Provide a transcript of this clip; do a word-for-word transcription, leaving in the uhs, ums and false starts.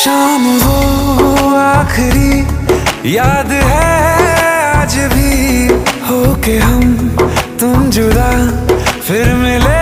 शाम वो आखिरी याद है आज भी, हो के हम तुम जुदा फिर मिले